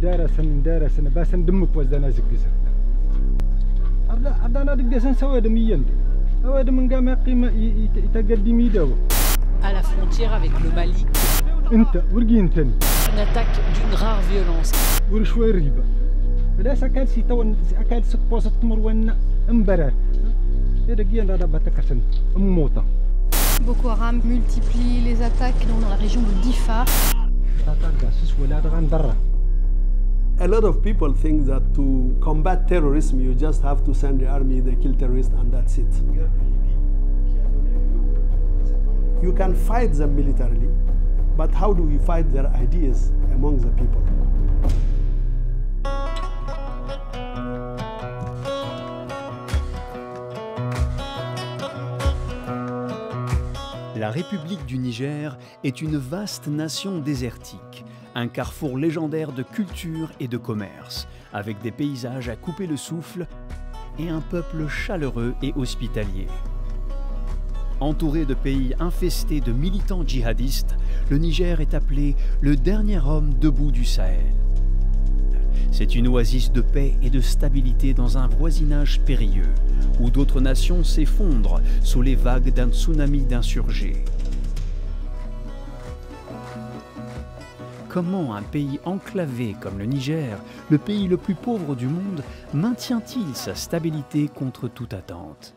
درسن بس ندمك وزنا زقزة أنا دقسن سواد ميند سواد من قام قيمة يتقدم يدو à la frontière avec le Mali. أنت ورقين تاني Une attaque d'une rare violence. ورشوي ريبة فلا سكال سيتون سكال سكبوسة مرونا امبرر يرقين هذا بتكسن موتا. Boko Haram multiplie les attaques dans la région de Difa. A lot of people think that to combat terrorism, you just have to send the army, they kill terrorists, and that's it. You can fight them militarily, but how do we fight their ideas among the people? La République du Niger est une vaste nation désertique, un carrefour légendaire de culture et de commerce, avec des paysages à couper le souffle et un peuple chaleureux et hospitalier. Entouré de pays infestés de militants djihadistes, le Niger est appelé le dernier homme debout du Sahel. C'est une oasis de paix et de stabilité dans un voisinage périlleux, où d'autres nations s'effondrent sous les vagues d'un tsunami d'insurgés. Comment un pays enclavé comme le Niger, le pays le plus pauvre du monde, maintient-il sa stabilité contre toute attente?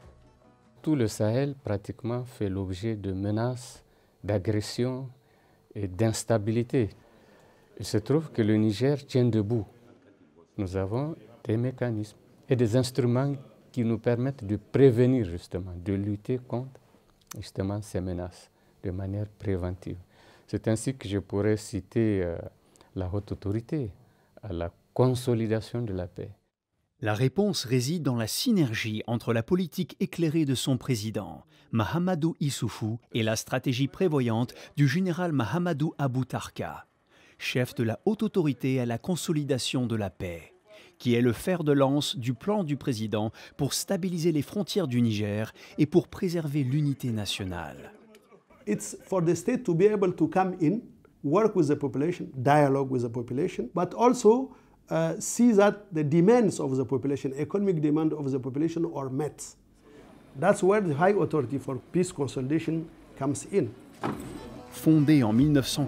Tout le Sahel pratiquement fait l'objet de menaces, d'agressions et d'instabilité. Il se trouve que le Niger tient debout. Nous avons des mécanismes et des instruments qui nous permettent de prévenir justement, de lutter contre justement ces menaces de manière préventive. C'est ainsi que je pourrais citer la haute autorité à la consolidation de la paix. La réponse réside dans la synergie entre la politique éclairée de son président, Mahamadou Issoufou, et la stratégie prévoyante du général Mahamadou Abou Tarka, chef de la haute autorité à la consolidation de la paix, qui est le fer de lance du plan du président pour stabiliser les frontières du Niger et pour préserver l'unité nationale. It's for the state to be able to come in, work with the population, dialogue with the population, but also see that the demands of the population, economic demand of the population are met. That's where the High Authority for Peace Consolidation comes in. Fondée en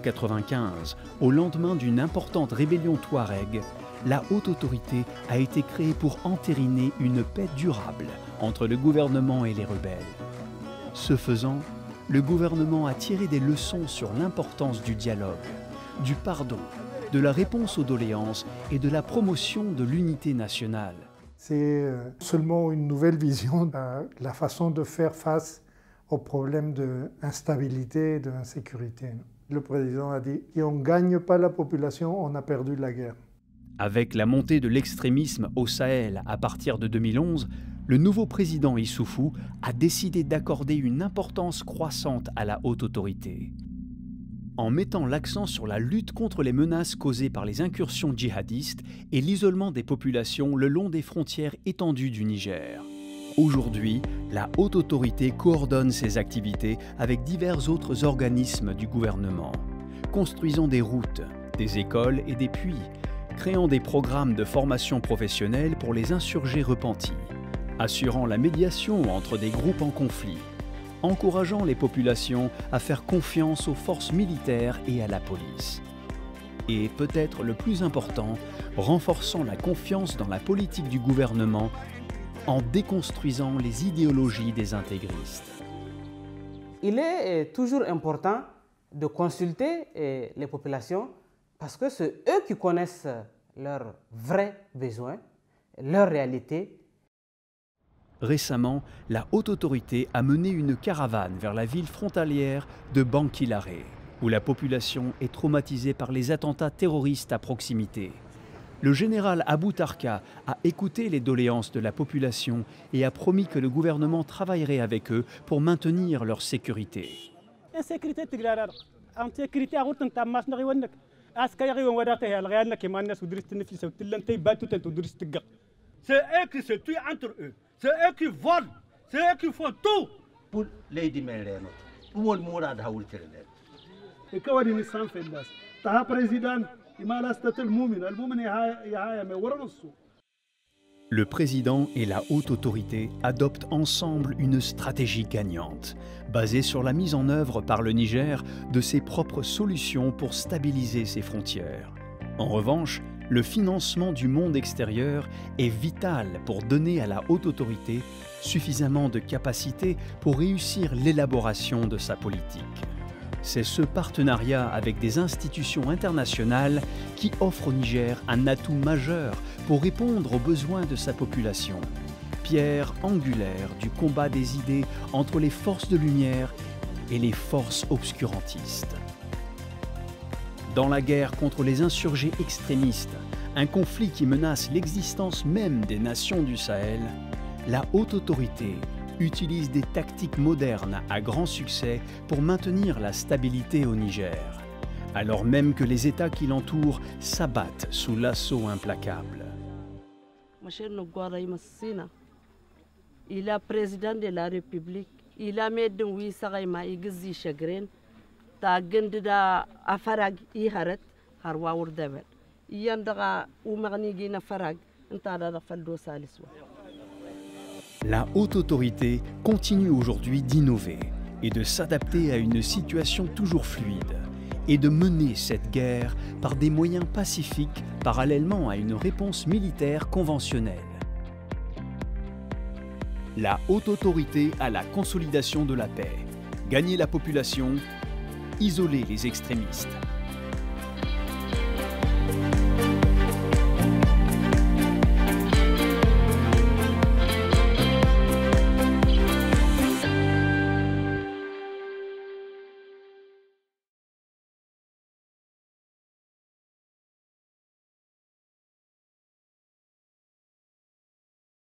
1995, au lendemain d'une importante rébellion touareg, la haute autorité a été créée pour entériner une paix durable entre le gouvernement et les rebelles. Ce faisant, le gouvernement a tiré des leçons sur l'importance du dialogue, du pardon, de la réponse aux doléances et de la promotion de l'unité nationale. C'est seulement une nouvelle vision de la façon de faire face aux problèmes d'instabilité et d'insécurité. Le président a dit « si on ne gagne pas la population, on a perdu la guerre ». Avec la montée de l'extrémisme au Sahel à partir de 2011, le nouveau président Issoufou a décidé d'accorder une importance croissante à la haute autorité. En mettant l'accent sur la lutte contre les menaces causées par les incursions djihadistes et l'isolement des populations le long des frontières étendues du Niger. Aujourd'hui, la haute autorité coordonne ses activités avec divers autres organismes du gouvernement, construisant des routes, des écoles et des puits, créant des programmes de formation professionnelle pour les insurgés repentis, assurant la médiation entre des groupes en conflit, encourageant les populations à faire confiance aux forces militaires et à la police. Et peut-être le plus important, renforçant la confiance dans la politique du gouvernement en déconstruisant les idéologies des intégristes. Il est toujours important de consulter les populations parce que c'est eux qui connaissent leurs vrais besoins, leur réalité. Récemment, la haute autorité a mené une caravane vers la ville frontalière de Banquilaré, où la population est traumatisée par les attentats terroristes à proximité. Le général Abou Tarka a écouté les doléances de la population et a promis que le gouvernement travaillerait avec eux pour maintenir leur sécurité. C'est eux qui se tuent entre eux, c'est eux qui volent, c'est eux qui font tout. Pour les dimélènes, pour le mourad haoul terre. Et quand on dit sans faire ça, t'as président, Le président et la haute autorité adoptent ensemble une stratégie gagnante, basée sur la mise en œuvre par le Niger de ses propres solutions pour stabiliser ses frontières. En revanche, le financement du monde extérieur est vital pour donner à la haute autorité suffisamment de capacité pour réussir l'élaboration de sa politique. C'est ce partenariat avec des institutions internationales qui offre au Niger un atout majeur pour répondre aux besoins de sa population, pierre angulaire du combat des idées entre les forces de lumière et les forces obscurantistes. Dans la guerre contre les insurgés extrémistes, un conflit qui menace l'existence même des nations du Sahel, la haute autorité utilise des tactiques modernes à grand succès pour maintenir la stabilité au Niger, alors même que les États qui l'entourent s'abattent sous l'assaut implacable. Il est président de la République. Il a mis de oui sagaima igzi chagrin ta gendida afarag I harat harwa wurdabel yandaga umarni gina farag ntada da faldo saliswa. La haute autorité continue aujourd'hui d'innover et de s'adapter à une situation toujours fluide et de mener cette guerre par des moyens pacifiques parallèlement à une réponse militaire conventionnelle. La haute autorité à la consolidation de la paix, gagner la population, isoler les extrémistes.